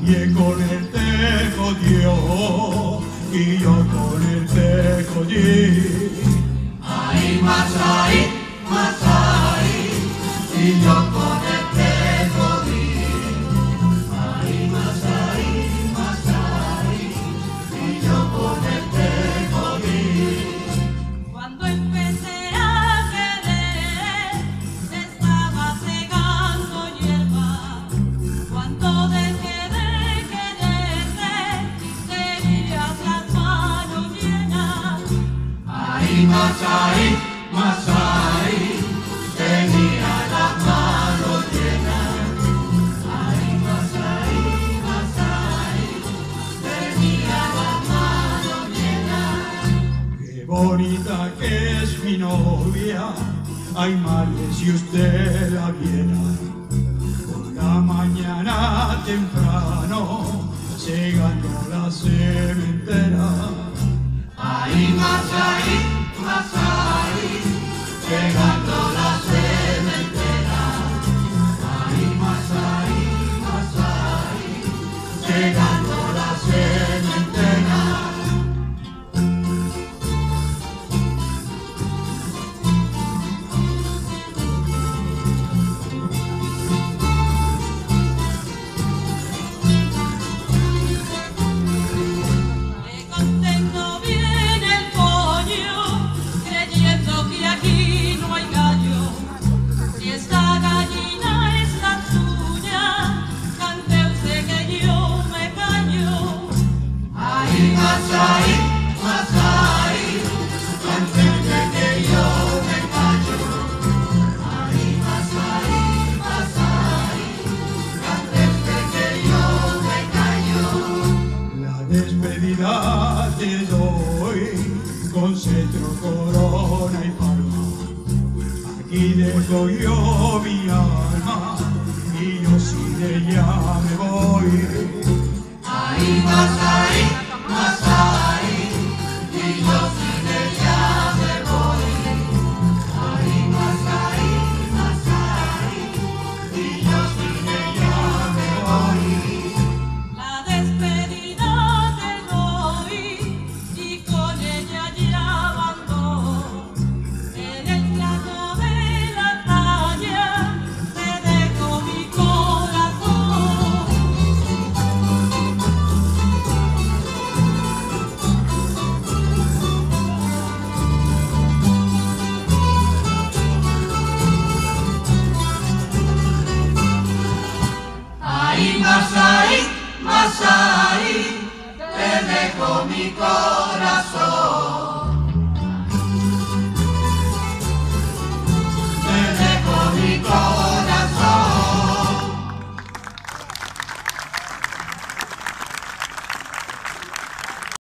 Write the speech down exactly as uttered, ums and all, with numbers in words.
y con él te jodió, y yo con él te jodí. Ay, Masai, Masai, y yo con él te jodí. Ay, Masai, Masai, y yo con él te jodí. Cuando empecé a querer, estaba segando hierba. Cuando dejé de quererte, tenías las manos llenas. Ay, Masai, Masai, tenía las manos llenas. Ay, Masai, Masai, tenía las manos llenas. Qué bonita que es mi novia, ay madre si usted la viera. Por la mañana temprano, segando la sementera. Ay, Masai, Masai, llegando la sementera. Ay, Masai, Masai, llegando la sementera. Le contento bien el pollo, creyendo que aquí no hay gallo. Si esta gallina es la suya, cante usted que yo me callo. Ay, Masai, Masai, cantante que yo me callo. Ay, Masai, Masai, cantante que yo me callo. La despedida te doy con cetro, corona y palma. Aquí dejo yo mi alma y yo sin ella me voy. Ay, Masai, Masai, y yo sin ella me voy. Ay, Masai, Masai, y yo sin ella me voy. La despedida te doy y con ella ya abandonó. En el plato de la talla te dejo mi corazón. Ay, Masai, Masai, te dejo mi corazón.